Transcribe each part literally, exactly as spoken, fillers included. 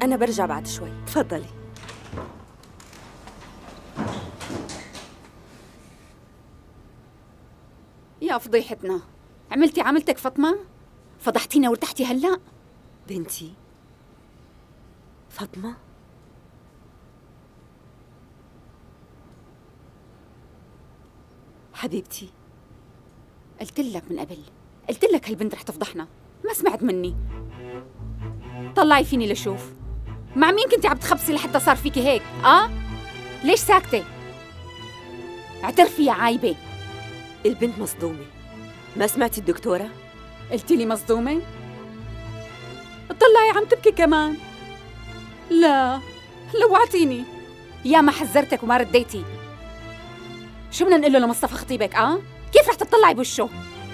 أنا برجع بعد شوي. تفضلي. يا فضيحتنا، عملتي عملتك فاطمة؟ فضحتينا وارتحتي هلأ؟ بنتي فاطمة، حبيبتي، قلت لك من قبل، قلت لك هالبنت رح تفضحنا، ما سمعت مني. طلعي فيني لشوف، مع مين كنتي عم تخبصي لحتى صار فيكي هيك؟ اه؟ ليش ساكتة؟ اعترفي يا عايبة. البنت مصدومة. ما سمعتي الدكتورة؟ قلتي لي مصدومة؟ اطلعي عم تبكي كمان. لا، لوعتيني. يا ما حذرتك وما رديتي. شو بدنا نقول له لمصطفى خطيبك؟ اه؟ كيف رح تطلعي بوشه؟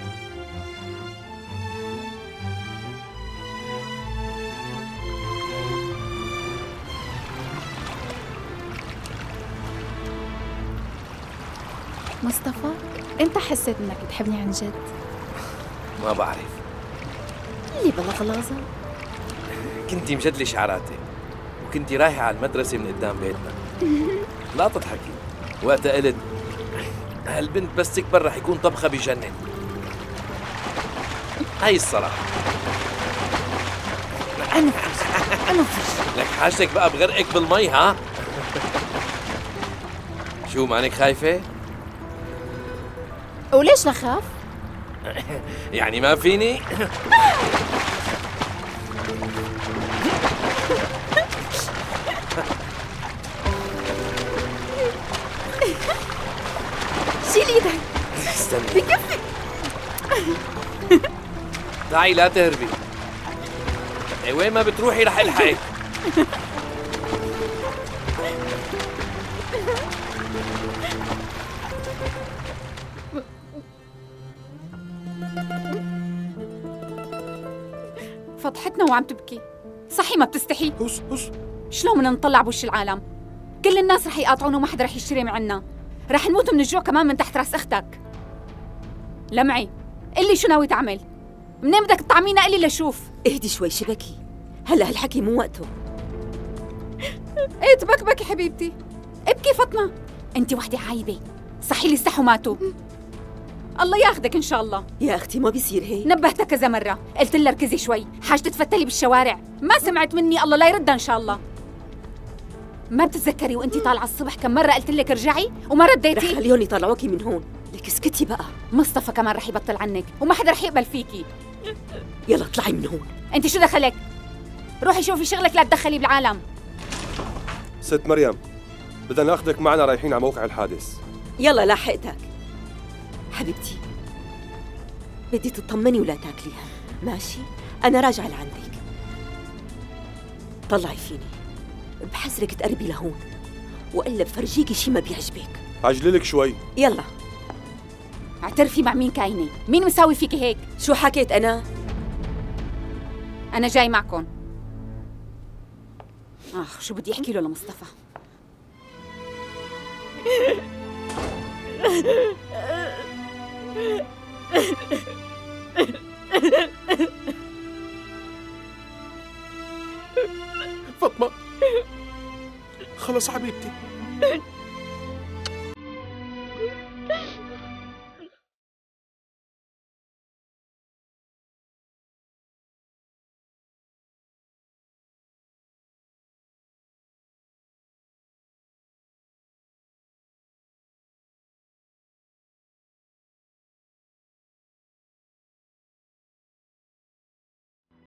مصطفى، امتى حسيت انك بتحبني عن جد؟ ما بعرف. اللي بلا غلاظة. كنتي مجدلي شعراتي وكنتي رايحة على المدرسة من قدام بيتنا. لا تضحكي. وقتها قلت هالبنت بس تكبر رح يكون طبخة بجنن. هاي الصراحة. أنا فيش أنا فيش لك حاجتك بقى بغرقك بالمي ها؟ شو مانك خايفة؟ وليش نخاف؟ يعني ما فيني؟ شيل ايدك. استني بكفي. تعي لا تهربي. إيه وين ما بتروحي رح الحقك. فضحتنا وعم تبكي. صحي ما بتستحي؟ هس هس. شلون بدنا نطلع بوش العالم؟ كل الناس رح يقاطعونا وما حدا رح يشتري معنا. رح نموت من الجوع كمان من تحت راس اختك. لمعي، قلي شو ناوي تعمل؟ منين بدك تطعمينا؟ قلي لشوف. اهدي شوي، شبكي هلا هالحكي مو وقته. ايه تبكبكي حبيبتي. ابكي فاطمة، انت وحدة عايبة. صحي لي استحوا ماتوا. الله ياخدك ان شاء الله. يا اختي ما بيصير هيك. نبهتك كذا مرة، قلت لها ركزي شوي، حاجة تتفتلي بالشوارع، ما سمعت مني. الله لا يردها ان شاء الله. ما بتتذكري وانت طالعة الصبح كم مرة قلت لك ارجعي وما رديتي؟ رح خليهم يطلعوكي من هون. لك اسكتي بقى. مصطفى كمان رح يبطل عنك وما حدا رح يقبل فيكي. يلا اطلعي من هون. انت شو دخلك؟ روحي شوفي شغلك لا تدخلي بالعالم. ست مريم، بدنا ناخذك معنا، رايحين على موقع الحادث. يلا لاحقتك حبيبتي. بدي تطمني ولا تاكليها، ماشي؟ أنا راجعة لعندك. طلعي فيني، بحذرك تقربي لهون وإلا بفرجيكي شي ما بيعجبك. عجللك شوي. يلا. اعترفي مع مين كاينة؟ مين مساوي فيكي هيك؟ شو حكيت أنا؟ أنا جاي معكم. آخ شو بدي أحكي له لمصطفى؟ فاطمة خلص حبيبتي.